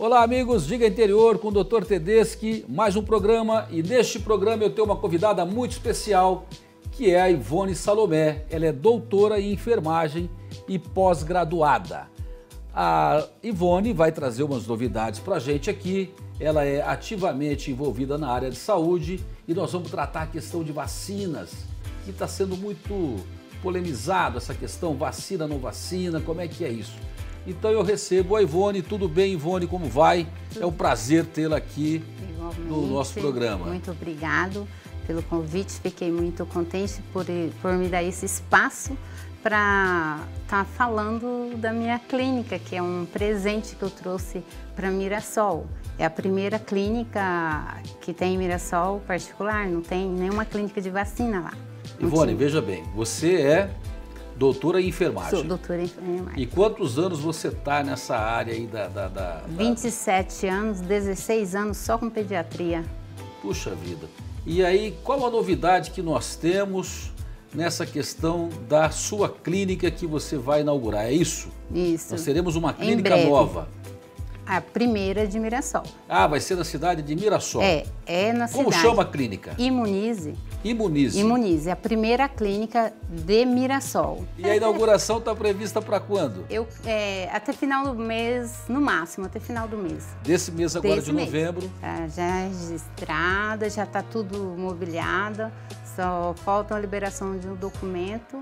Olá, amigos, Diga Interior com o Dr. Tedeschi, mais um programa, e neste programa eu tenho uma convidada muito especial, que é a Ivone Salomé. Ela é doutora em enfermagem e pós-graduada. A Ivone vai trazer umas novidades para a gente aqui. Ela é ativamente envolvida na área de saúde e nós vamos tratar a questão de vacinas, que está sendo muito polemizado, essa questão vacina, não vacina, como é que é isso? Então eu recebo a Ivone. Tudo bem, Ivone, como vai? É um prazer tê-la aqui no nosso programa. Muito obrigado pelo convite, fiquei muito contente por me dar esse espaço para estar falando da minha clínica, que é um presente que eu trouxe para Mirassol. É a primeira clínica que tem em Mirassol particular, não tem nenhuma clínica de vacina lá. Ivone, veja bem, você é doutora em enfermagem. Sou doutora em enfermagem. E quantos anos você está nessa área aí da... 27 anos, 16 anos só com pediatria. Puxa vida. E aí, qual a novidade que nós temos nessa questão da sua clínica que você vai inaugurar? É isso? Isso. Nós teremos uma clínica nova. A primeira de Mirassol. Ah, vai ser na cidade de Mirassol. É na cidade. Como chama a clínica? Imunize. Imunize. Imunize, a primeira clínica de Mirassol. E a inauguração está prevista para quando? Até final do mês, no máximo, até final do mês. Desse mês agora de novembro. Já é registrada, já está tudo mobiliado, só falta a liberação de um documento.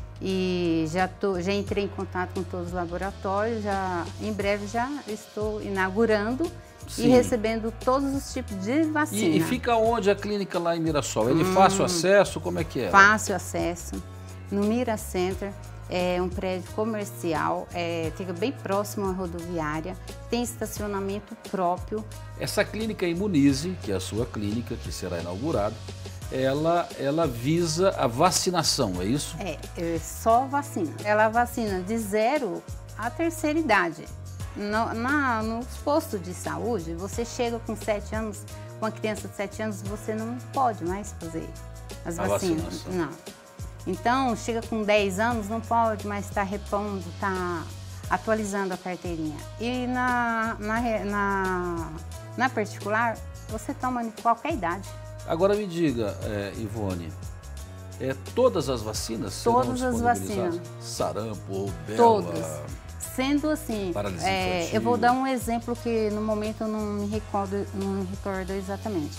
E já entrei em contato com todos os laboratórios, em breve já estou inaugurando. Sim. E recebendo todos os tipos de vacina. E fica onde a clínica lá em Mirassol? É de fácil acesso? Como é que é? Fácil acesso, no Mira Center, é um prédio comercial, fica bem próximo à rodoviária, tem estacionamento próprio. Essa clínica Imunize, que é a sua clínica, que será inaugurada, ela visa a vacinação, é isso? É só vacina. Ela vacina de 0 à terceira idade. Nos postos de saúde, você chega com 7 anos, com uma criança de 7 anos, você não pode mais fazer as vacinas. Vacinação. Não. Então, chega com 10 anos, não pode mais estar repondo, estar atualizando a carteirinha. E na particular, você toma em qualquer idade. Agora me diga, Ivone, todas as vacinas? Todas as vacinas. Sarampo, rubéola... Todas. Sendo assim, eu vou dar um exemplo que no momento eu não me recordo exatamente.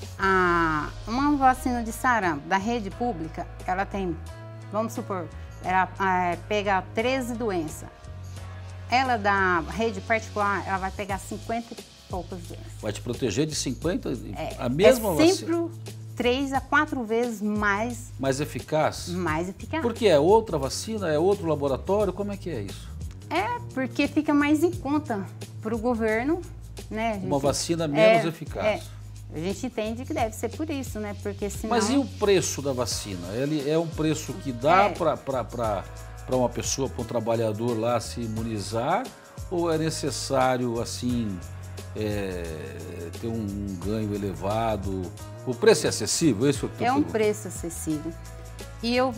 Uma vacina de sarampo da rede pública, ela tem, vamos supor, ela pega 13 doenças. Ela da rede particular, ela vai pegar 50 e poucas doenças. Vai te proteger de 50? A mesma vacina? Sempre 3 a 4 vezes mais... Mais eficaz? Mais eficaz. Porque é outra vacina, é outro laboratório, como é que é isso? Porque fica mais em conta para o governo, né? Uma vacina menos eficaz. A gente entende que deve ser por isso, né? Porque senão... Mas e o preço da vacina? Ele é um preço que dá para uma pessoa, para um trabalhador lá se imunizar? Ou é necessário, assim, ter um ganho elevado? O preço é acessível? É isso que eu tô perguntando. Um preço acessível. E eu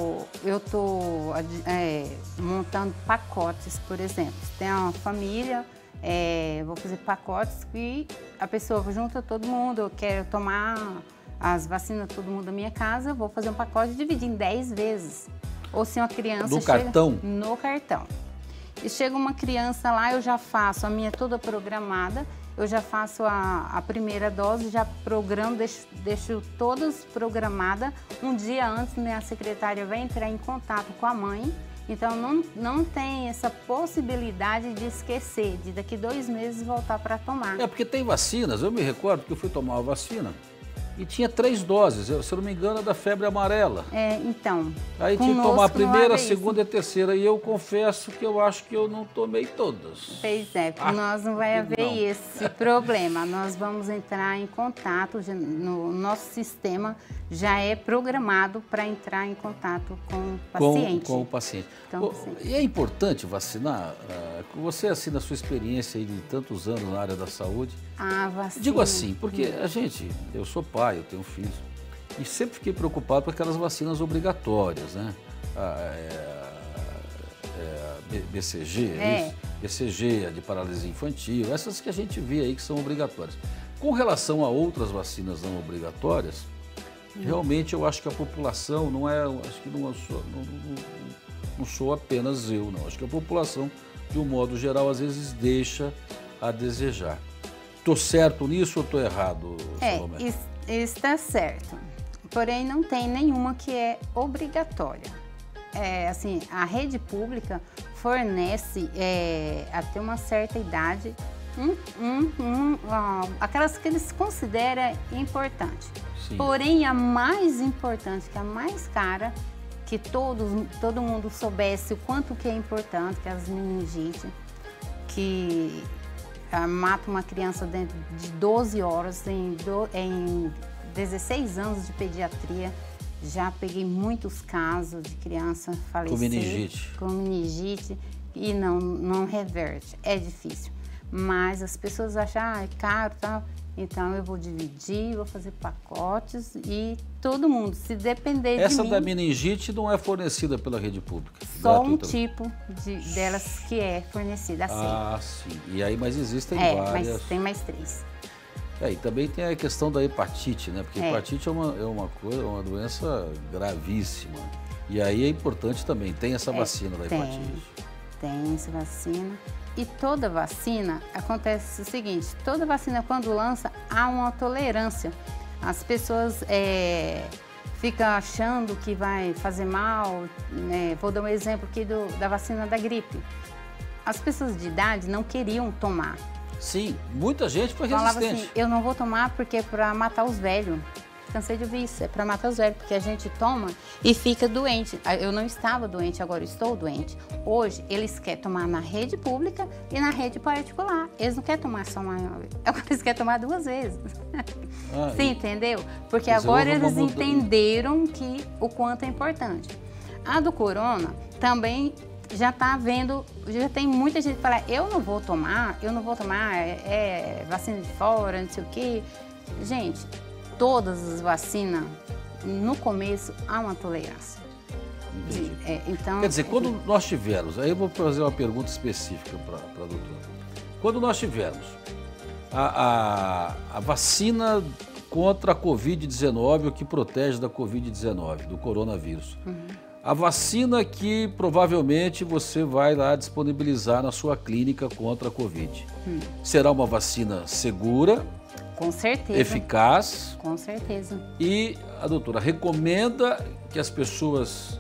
estou montando pacotes, por exemplo. Tem uma família, vou fazer pacotes que a pessoa junta todo mundo, eu quero tomar as vacinas todo mundo da minha casa, vou fazer um pacote e dividir em 10 vezes. Ou se uma criança no cartão? No cartão. E chega uma criança lá, eu já faço a minha toda programada, eu já faço a primeira dose, já programo, deixo todas programadas. Um dia antes, minha secretária vai entrar em contato com a mãe, então não tem essa possibilidade de esquecer, de daqui 2 meses voltar para tomar. Porque tem vacinas, eu me recordo que eu fui tomar uma vacina e tinha 3 doses, se eu não me engano, da febre amarela. Então. Aí tinha que tomar a primeira, a segunda e a terceira. E eu confesso que eu acho que eu não tomei todas. Pois é, nós não vai haver esse problema. Nós vamos entrar em contato, no nosso sistema já é programado para entrar em contato com o paciente. Com o paciente. E é importante vacinar? Você, assim, na sua experiência de tantos anos na área da saúde, vacina. Digo assim, porque eu sou pai, eu tenho filhos, e sempre fiquei preocupado com aquelas vacinas obrigatórias, né? BCG, é isso? BCG, a de paralisia infantil, essas que a gente vê aí que são obrigatórias. Com relação a outras vacinas não obrigatórias, realmente eu acho que a população não é, acho que não sou apenas eu, não. Acho que a população, de um modo geral, às vezes deixa a desejar. Estou certo nisso ou estou errado, Salomé? Está certo. Porém, não tem nenhuma que é obrigatória. Assim, a rede pública fornece até uma certa idade aquelas que eles consideram importantes. Porém, a mais importante, que é a mais cara, que todo mundo soubesse o quanto que é importante, que é as meningite, que mata uma criança dentro de 12 horas, em 16 anos de pediatria. Já peguei muitos casos de criança falecer com meningite e não reverte, é difícil. Mas as pessoas acham, é caro e tal, então eu vou dividir, vou fazer pacotes e todo mundo, se depender de mim... Essa da meningite não é fornecida pela rede pública? Só um tipo delas que é fornecida assim. Ah, sim. E aí, mas existem várias... mas tem mais 3. E também tem a questão da hepatite, né? Porque hepatite é uma doença gravíssima. E aí é importante também, tem essa vacina da hepatite. Tem essa vacina. E toda vacina, acontece o seguinte, toda vacina quando lança, há uma tolerância. As pessoas ficam achando que vai fazer mal, né? Vou dar um exemplo aqui da vacina da gripe. As pessoas de idade não queriam tomar. Sim, muita gente foi resistente. Falava assim, eu não vou tomar porque é para matar os velhos. Cansei de ouvir isso, é para matar os velhos, porque a gente toma e fica doente. Eu não estava doente, agora estou doente. Hoje, eles querem tomar na rede pública e na rede particular. Eles não querem tomar só uma vez, agora eles querem tomar 2 vezes. Você entendeu? Porque agora eles entenderam o quanto é importante. A do corona também... já está havendo, já tem muita gente que fala, eu não vou tomar, vacina de fora, não sei o quê. Gente, todas as vacinas, no começo, há uma tolerância. Então, quer dizer, quando nós tivermos, aí eu vou fazer uma pergunta específica para a doutora. Quando nós tivermos a vacina contra a Covid-19, o que protege da Covid-19, do coronavírus, a vacina que provavelmente você vai lá disponibilizar na sua clínica contra a Covid. Será uma vacina segura, com certeza, eficaz. Com certeza. E a doutora recomenda que as pessoas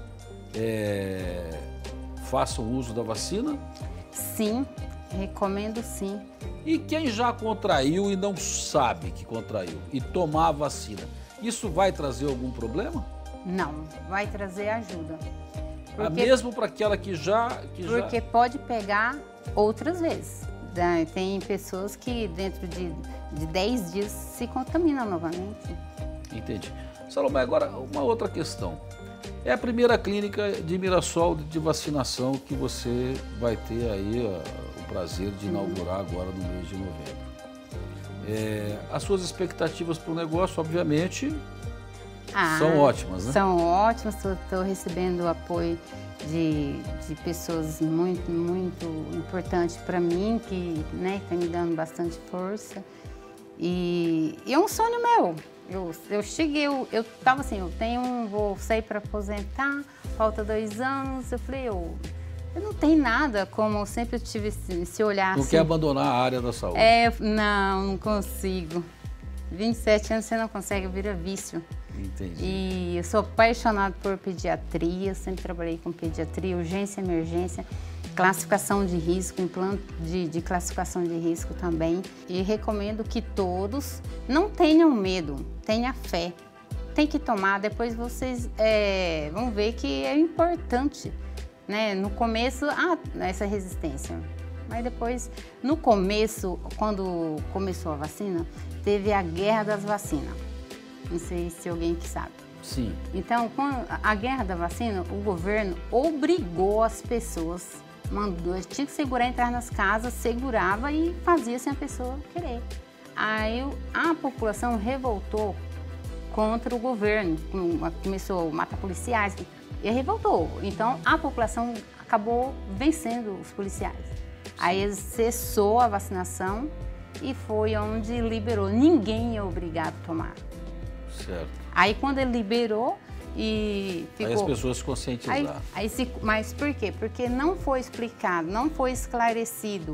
façam uso da vacina? Sim, recomendo sim. E quem já contraiu e não sabe que contraiu e tomar a vacina, isso vai trazer algum problema? Não, vai trazer ajuda. Mesmo para aquela que já... Porque pode pegar outras vezes. Tem pessoas que dentro de 10 dias se contaminam novamente. Entendi. Salomé, agora uma outra questão. É a primeira clínica de Mirassol de vacinação que você vai ter aí o prazer de inaugurar agora no mês de novembro. As suas expectativas para o negócio, obviamente... são ótimas, né? São ótimas, estou recebendo o apoio de pessoas muito, muito importantes para mim, que estão me dando bastante força. E é um sonho meu. Eu cheguei, eu estava assim, vou sair para aposentar, falta 2 anos. Eu falei, eu não tenho nada, como eu sempre tive esse olhar assim. Não quer abandonar a área da saúde? Não consigo. 27 anos você não consegue, vira vício. Entendi. E eu sou apaixonada por pediatria, sempre trabalhei com pediatria, urgência, emergência, classificação de risco, implante de classificação de risco também. E recomendo que todos não tenham medo, tenham fé. Tem que tomar, depois vocês vão ver que é importante, né? No começo, essa resistência. Mas depois, no começo, quando começou a vacina, teve a guerra das vacinas. Não sei se alguém que sabe. Sim. Então, quando a guerra da vacina, o governo obrigou as pessoas, tinha que segurar, entrar nas casas, segurava e fazia sem a pessoa querer. Aí a população revoltou contra o governo, começou a matar policiais e revoltou. Então, a população acabou vencendo os policiais. Aí cessou a vacinação e foi onde liberou. Ninguém é obrigado a tomar. Certo. Aí quando ele liberou e ficou... Aí as pessoas se conscientizaram. Mas por quê? Porque não foi explicado, não foi esclarecido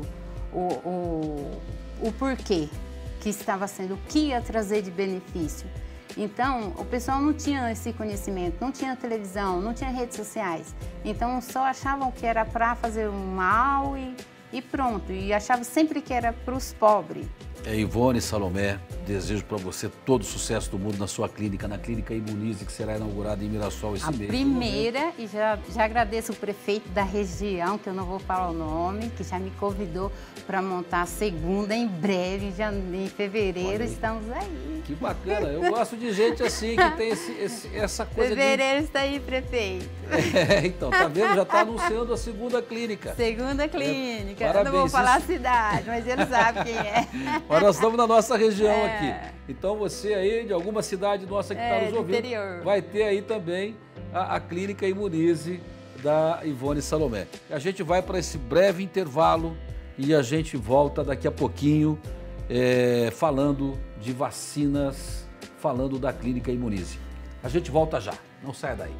o porquê que estava sendo, o que ia trazer de benefício. Então, o pessoal não tinha esse conhecimento, não tinha televisão, não tinha redes sociais. Então, só achavam que era para fazer um mal e pronto. E achavam sempre que era para os pobres. Ivone Salomé, desejo para você todo o sucesso do mundo na sua clínica, na Clínica Imunize, que será inaugurada em Mirassol esse mês. A primeira, e já agradeço o prefeito da região, que eu não vou falar o nome, que já me convidou para montar a segunda em breve, já em fevereiro, estamos aí. Que bacana, eu gosto de gente assim, que tem essa coisa fevereiro está aí, prefeito. Então, tá vendo? Já está anunciando a segunda clínica. Segunda clínica, parabéns. Eu não vou falar a cidade, mas ele sabe quem é. Mas nós estamos na nossa região aqui. Então você aí, de alguma cidade nossa que está nos ouvindo, interior, vai ter aí também a Clínica Imunize da Ivone Salomé. A gente vai para esse breve intervalo e a gente volta daqui a pouquinho falando de vacinas, falando da Clínica Imunize. A gente volta já, não saia daí.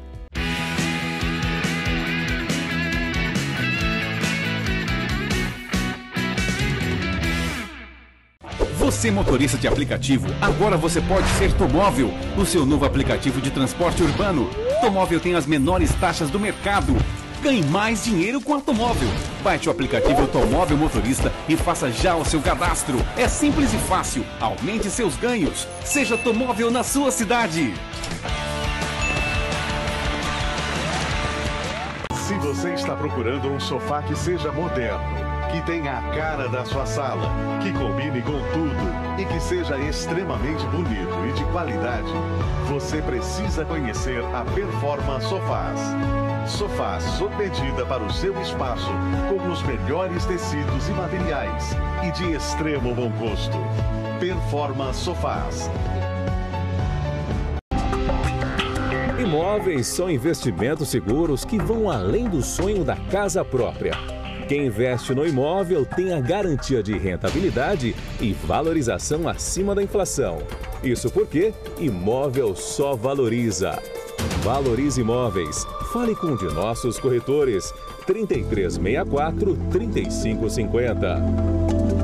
Você, motorista de aplicativo, agora você pode ser Tomóvel, o seu novo aplicativo de transporte urbano. Tomóvel tem as menores taxas do mercado. Ganhe mais dinheiro com a Tomóvel. Baixe o aplicativo Tomóvel Motorista e faça já o seu cadastro. É simples e fácil. Aumente seus ganhos. Seja Tomóvel na sua cidade. Se você está procurando um sofá que seja moderno, que tenha a cara da sua sala, que combine com tudo e que seja extremamente bonito e de qualidade, você precisa conhecer a Performa Sofás. Sofás sob medida para o seu espaço, com os melhores tecidos e materiais e de extremo bom gosto. Performa Sofás. Imóveis são investimentos seguros que vão além do sonho da casa própria. Quem investe no imóvel tem a garantia de rentabilidade e valorização acima da inflação. Isso porque imóvel só valoriza. Valorize Imóveis. Fale com um de nossos corretores. 3364-3550.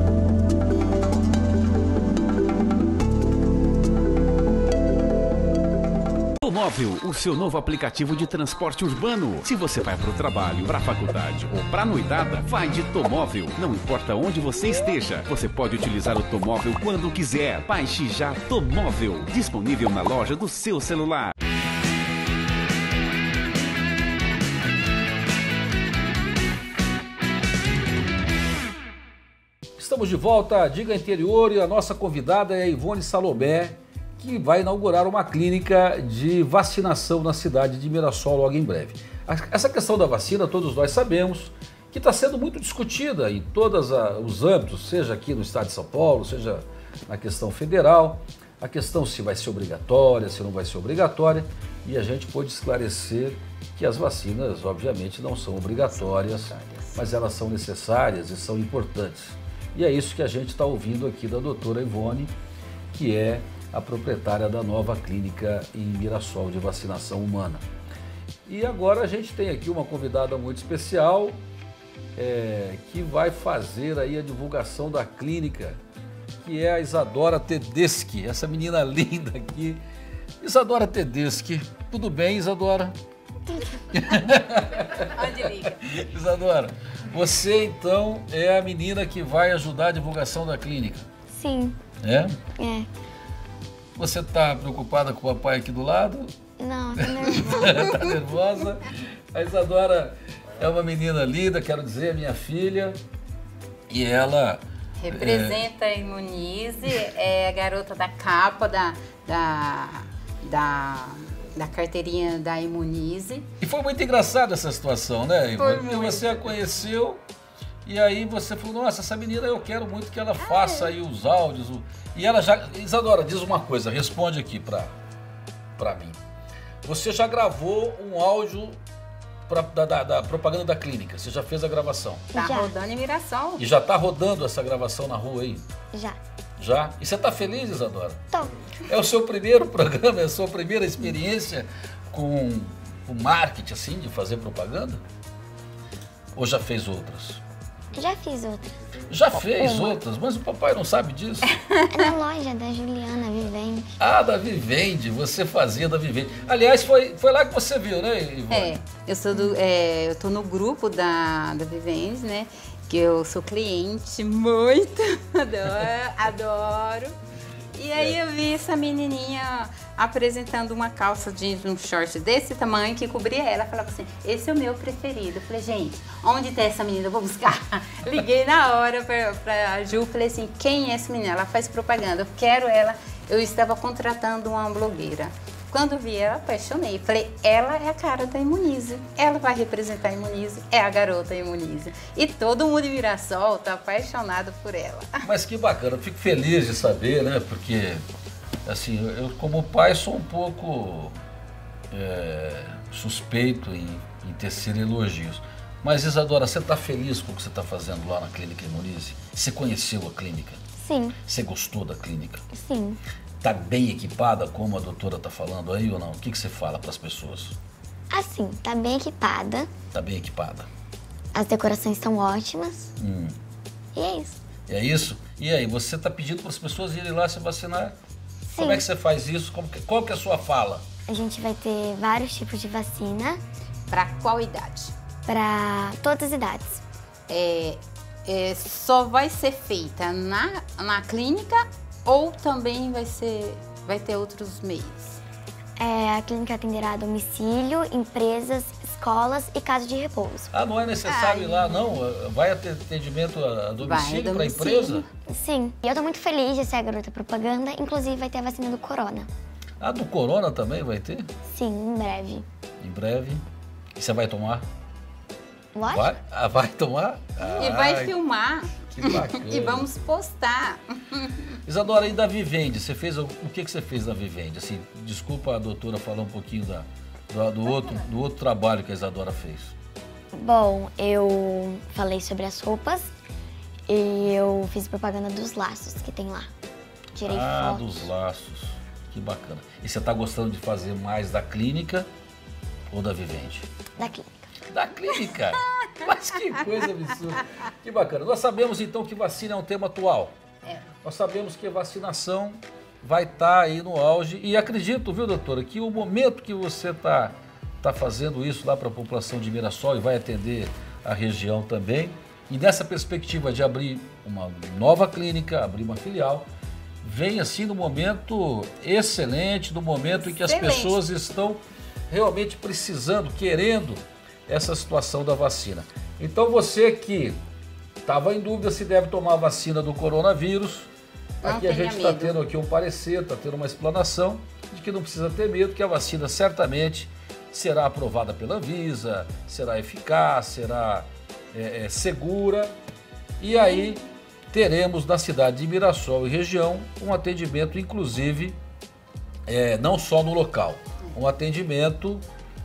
Tomóvel, o seu novo aplicativo de transporte urbano. Se você vai para o trabalho, para a faculdade ou para a noitada, vai de Tomóvel. Não importa onde você esteja, você pode utilizar o Tomóvel quando quiser. Baixe já Tomóvel, disponível na loja do seu celular. Estamos de volta à Diga Interior e a nossa convidada é a Ivone Salomé, que vai inaugurar uma clínica de vacinação na cidade de Mirassol logo em breve. Essa questão da vacina, todos nós sabemos que está sendo muito discutida em todos os âmbitos, seja aqui no estado de São Paulo, seja na questão federal, a questão se vai ser obrigatória, se não vai ser obrigatória, e a gente pôde esclarecer que as vacinas, obviamente, não são obrigatórias, mas elas são necessárias e são importantes. E é isso que a gente está ouvindo aqui da doutora Ivone, que é a proprietária da nova clínica em Mirassol de vacinação humana. E agora a gente tem aqui uma convidada muito especial que vai fazer aí a divulgação da clínica, que é a Isadora Tedeschi, essa menina linda aqui. Isadora Tedeschi, tudo bem, Isadora? Onde liga? Isadora, você então é a menina que vai ajudar a divulgação da clínica? Sim. É? É. Você está preocupada com o papai aqui do lado? Não, tô nervosa. Tá nervosa? A Isadora é uma menina linda, quero dizer, minha filha. E ela... Representa a Imunize, é a garota da capa da carteirinha da Imunize. E foi muito engraçada essa situação, né, Ivone? Porque muito. você a conheceu e aí você falou, nossa, essa menina eu quero muito que ela faça aí os áudios. E ela já... Isadora, diz uma coisa, responde aqui pra mim. Você já gravou um áudio da propaganda da clínica? Você já fez a gravação? Tá Já. rodando em Mirassol. E já tá rodando essa gravação na rua aí? Já. Já? E você tá feliz, Isadora? Tô. É o seu primeiro programa, é a sua primeira experiência com o marketing, assim, de fazer propaganda? Ou já fez outras? Já fiz outra. Já fez outras, mas o papai não sabe disso. É na loja da Juliana Vivente. Ah, da Vivende, você fazia da Vivende. Aliás, foi lá que você viu, né, Ivone? Eu tô no grupo da Vivende, né? Que eu sou cliente muito, adoro. E aí eu vi essa menininha apresentando uma calça jeans, um short desse tamanho que cobria ela. Falava assim, esse é o meu preferido. Eu falei, gente, onde tá essa menina? Eu vou buscar. Liguei na hora pra Ju, falei assim, quem é essa menina? Ela faz propaganda, eu quero ela. Eu estava contratando uma blogueira. Quando vi ela, apaixonei. Falei, ela é a cara da Imunize. Ela vai representar a Imunize, é a garota Imunize. E todo mundo em Mirassol tá apaixonado por ela. Mas que bacana, eu fico feliz de saber, né? Porque, assim, eu como pai sou um pouco suspeito em tecer elogios. Mas, Isadora, você está feliz com o que você está fazendo lá na Clínica Imunize? Você conheceu a clínica? Sim. Você gostou da clínica? Sim. Está bem equipada, como a doutora está falando aí ou não? O que você fala para as pessoas? Assim, tá bem equipada. Está bem equipada? As decorações estão ótimas. E é isso. É isso? E aí, você está pedindo para as pessoas irem lá se vacinar? Sim. Como é que você faz isso? Qual que é a sua fala? A gente vai ter vários tipos de vacina Pra qual idade? para todas as idades. Só vai ser feita na clínica ou também vai ter outros meios? A clínica atenderá a domicílio, empresas, escolas e casas de repouso. Ah, não é necessário ir lá, não? Vai ter atendimento a domicílio para a empresa? Sim. E eu tô muito feliz de ser a garota propaganda. Inclusive, vai ter a vacina do corona. Ah, do corona também vai ter? Sim, em breve. Em breve. E você vai tomar? Lógico. Vai? Ah, vai tomar? E vai filmar. Que bacana. E vamos postar. Isadora, e da Vivende? Você fez, o que você fez da Vivende? Assim, desculpa a doutora falar um pouquinho do outro trabalho que a Isadora fez. Bom, eu falei sobre as roupas e eu fiz propaganda dos laços que tem lá. Tirei fotos. Dos laços. Que bacana. E você está gostando de fazer mais da clínica ou da Vivende? Da clínica. Da clínica? Mas que coisa absurda. Que bacana. Nós sabemos então que vacina é um tema atual. Nós sabemos que a vacinação vai estar aí no auge. E acredito, viu, doutora, que o momento que você está fazendo isso lá para a população de Mirassol e vai atender a região também, e nessa perspectiva de abrir uma nova clínica, abrir uma filial, vem assim no momento excelente, no momento em que as pessoas estão realmente precisando, querendo essa situação da vacina. Então você que estava em dúvida se deve tomar a vacina do coronavírus, aqui a gente está tendo aqui um parecer, está tendo uma explanação de que não precisa ter medo, que a vacina certamente será aprovada pela Anvisa, será eficaz, será segura, e aí teremos na cidade de Mirassol e região um atendimento, inclusive, não só no local, um atendimento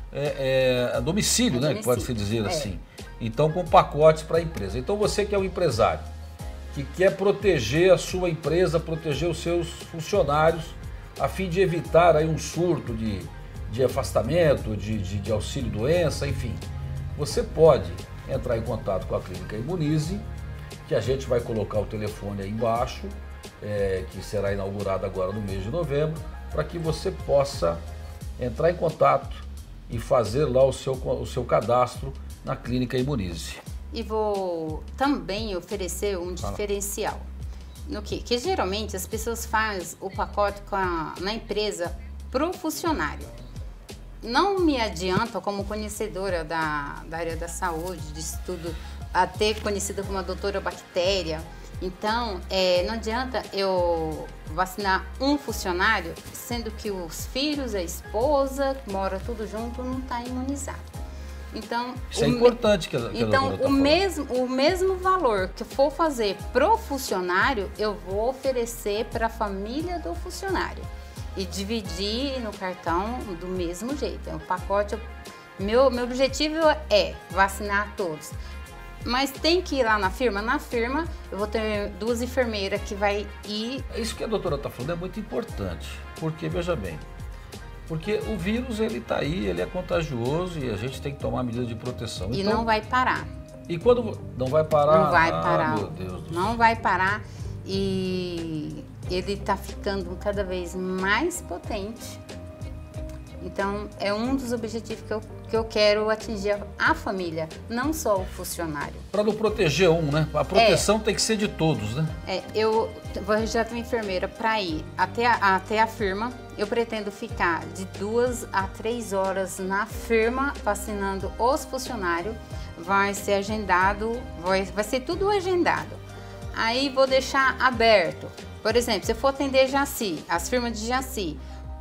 a domicílio, né? Pode-se dizer assim. Então, com pacotes para a empresa. Então, você que é um empresário, que quer proteger a sua empresa, proteger os seus funcionários, a fim de evitar aí um surto de afastamento, de auxílio-doença, enfim, você pode entrar em contato com a Clínica Imunize, que a gente vai colocar o telefone aí embaixo, que será inaugurado agora no mês de novembro, para que você possa entrar em contato e fazer lá o seu cadastro na Clínica Imunize. E vou também oferecer um diferencial. No que geralmente as pessoas fazem o pacote na empresa pro funcionário. Não me adianta, como conhecedora da área da saúde, de estudo, até conhecida como a doutora Bactéria. Então, não adianta eu vacinar um funcionário, sendo que os filhos, a esposa, que mora tudo junto, não está imunizado. Então, isso é importante que a então doutora o mesmo valor que eu for fazer pro funcionário, eu vou oferecer para a família do funcionário. E dividir no cartão do mesmo jeito. O pacote Meu objetivo é vacinar todos. Mas tem que ir lá na firma? Na firma eu vou ter 2 enfermeiras que vai ir... Isso que a doutora está falando é muito importante, porque, veja bem, porque o vírus ele está aí, ele é contagioso e a gente tem que tomar medidas de proteção. E então, não vai parar. E quando não vai parar? Não vai parar. Meu Deus do céu. Não vai parar e ele está ficando cada vez mais potente. Então, é um dos objetivos que eu quero atingir a família, não só o funcionário. Para não proteger um, né? A proteção tem que ser de todos, né? Eu vou registrar uma enfermeira para ir até a firma. Eu pretendo ficar de 2 a 3 horas na firma vacinando os funcionários. Vai ser agendado, vai ser tudo agendado. Aí vou deixar aberto. Por exemplo, se eu for atender Jaci, as firmas de Jaci,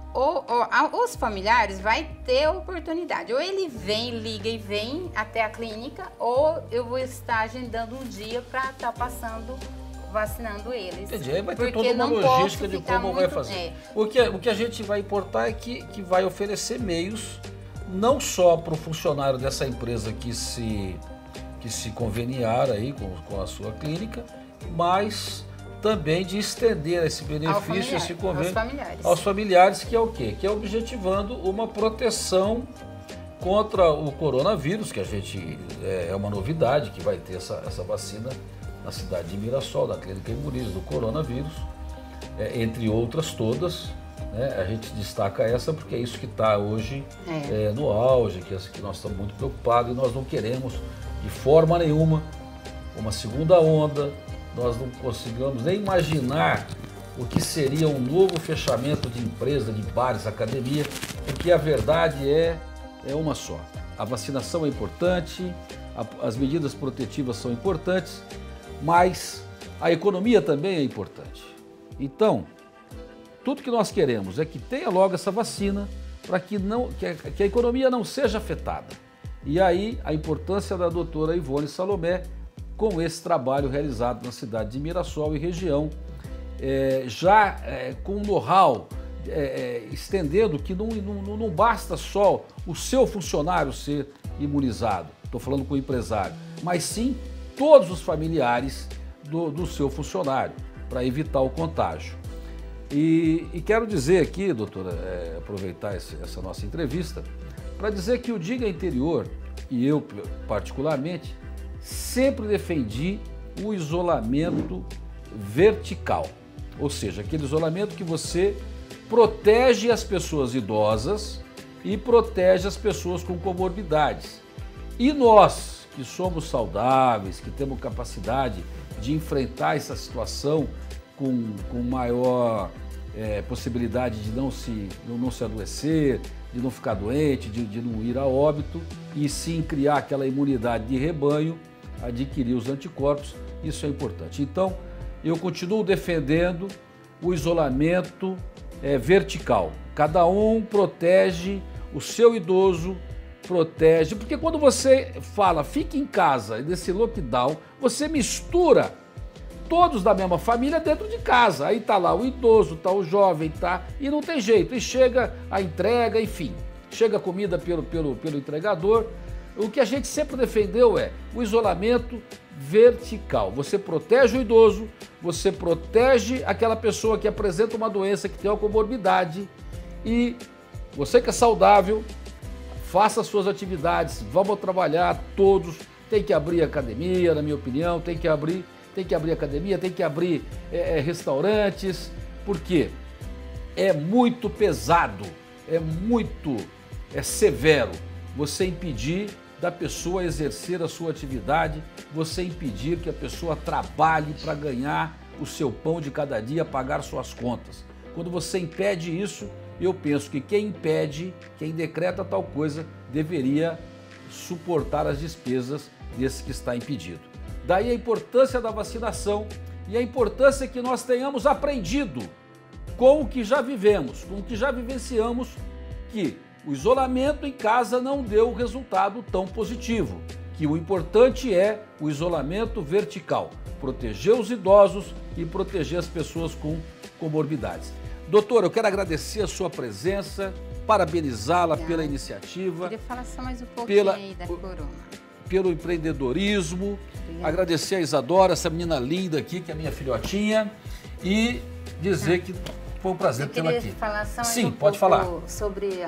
os familiares vai ter oportunidade. Ou ele liga e vem até a clínica, ou eu vou estar agendando um dia para estar vacinando eles. Entendi, aí vai ter toda uma logística de como vai fazer. O que a gente vai importar é que vai oferecer meios, não só para o funcionário dessa empresa que se conveniar aí com a sua clínica, mas também de estender esse benefício, esse convênio aos familiares, que é o quê? Que é objetivando uma proteção contra o coronavírus, que a gente é uma novidade, que vai ter essa vacina na cidade de Mirassol, da Clínica Imuniza do coronavírus, entre outras todas, né? A gente destaca essa porque é isso que está hoje no auge, que nós estamos muito preocupados e nós não queremos de forma nenhuma uma segunda onda. Nós não conseguimos nem imaginar o que seria um novo fechamento de empresas, de bares, academia, porque a verdade é uma só. A vacinação é importante, as medidas protetivas são importantes, mas a economia também é importante. Então, tudo que nós queremos é que tenha logo essa vacina para que a economia não seja afetada. E aí a importância da doutora Ivone Salomé com esse trabalho realizado na cidade de Mirassol e região, com know-how, estendendo que não basta só o seu funcionário ser imunizado, estou falando com o empresário, mas sim todos os familiares do seu funcionário, para evitar o contágio. E quero dizer aqui, doutora, aproveitar essa nossa entrevista, para dizer que o Diga Interior, e eu particularmente, sempre defendi o isolamento vertical, ou seja, aquele isolamento que você protege as pessoas idosas e protege as pessoas com comorbidades. E nós, que somos saudáveis, que temos capacidade de enfrentar essa situação com maior possibilidade de não se adoecer, de não ficar doente, de não ir a óbito, e sim criar aquela imunidade de rebanho, adquirir os anticorpos, isso é importante. Então, eu continuo defendendo o isolamento vertical. Cada um protege o seu idoso, protege, porque quando você fala fique em casa, nesse lockdown, você mistura todos da mesma família dentro de casa. Aí tá lá o idoso, tá o jovem, e não tem jeito, e chega a entrega, enfim, chega a comida pelo entregador. O que a gente sempre defendeu é o isolamento vertical. Você protege o idoso, você protege aquela pessoa que apresenta uma doença, que tem uma comorbidade, e você que é saudável, faça as suas atividades, vamos trabalhar todos. Tem que abrir academia, na minha opinião, tem que abrir academia, tem que abrir restaurantes, porque é muito pesado, é severo você impedir da pessoa exercer a sua atividade, você impedir que a pessoa trabalhe para ganhar o seu pão de cada dia, pagar suas contas. Quando você impede isso, eu penso que quem impede, quem decreta tal coisa, deveria suportar as despesas desse que está impedido. Daí a importância da vacinação e a importância que nós tenhamos aprendido com o que já vivemos, com o que já vivenciamos, que o isolamento em casa não deu resultado tão positivo, que o importante é o isolamento vertical, proteger os idosos e proteger as pessoas com comorbidades. Doutor, eu quero agradecer a sua presença, parabenizá-la pela iniciativa. Queria falar só mais um pouquinho aí da corona. Pelo empreendedorismo. Obrigada. Agradecer a Isadora, essa menina linda aqui, que é a minha filhotinha. E dizer que foi um prazer tê-la aqui. Eu queria falar só mais Sim, um pode pouco falar. sobre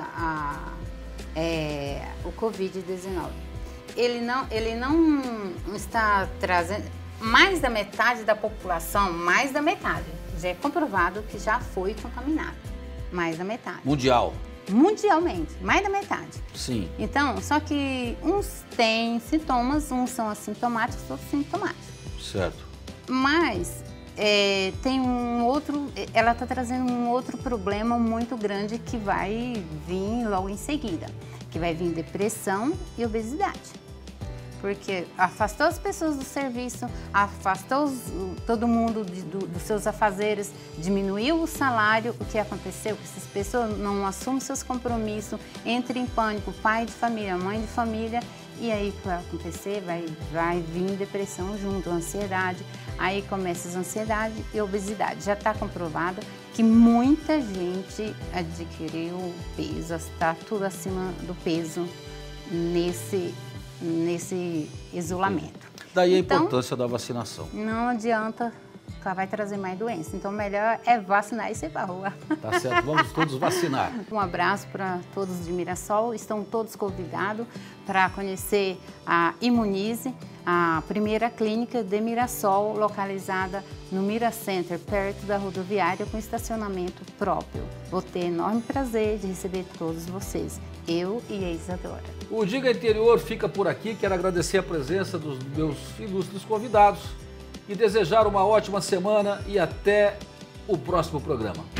o Covid-19. Ele não está trazendo... Mais da metade da população, mais da metade, já é comprovado que já foi contaminado. Mais da metade. Mundial. Mundialmente, mais da metade. Sim. Então, só que uns têm sintomas, uns são assintomáticos, outros sintomáticos. Certo. Mas tem um outro, ela está trazendo um outro problema muito grande que vai vir logo em seguida, que vai vir depressão e obesidade. Porque afastou as pessoas do serviço, afastou todo mundo dos seus afazeres, diminuiu o salário. O que aconteceu? Que essas pessoas não assumem seus compromissos, entram em pânico, pai de família, mãe de família, e aí o que vai acontecer? Vai vir depressão junto, ansiedade, aí começa a ansiedade e obesidade. Já está comprovado que muita gente adquiriu peso, está tudo acima do peso nesse isolamento. Daí a Então, importância da vacinação. não adianta, que ela vai trazer mais doença. Então, melhor é vacinar e sair para a rua. Tá certo, vamos todos vacinar. Um abraço para todos de Mirassol. Estão todos convidados para conhecer a Imunize, a primeira clínica de Mirassol, localizada no Mira Center, perto da rodoviária, com estacionamento próprio. Vou ter enorme prazer de receber todos vocês, eu e a Isadora. O Diga Interior fica por aqui. Quero agradecer a presença dos meus ilustres convidados e desejar uma ótima semana e até o próximo programa.